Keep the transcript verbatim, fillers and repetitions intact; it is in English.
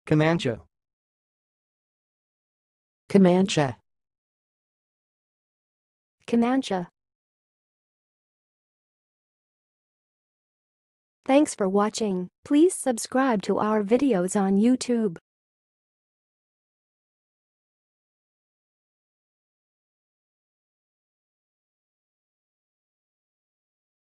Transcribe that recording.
Kemancha. kemancha, kemancha. Thanks for watching. Please subscribe to our videos on YouTube.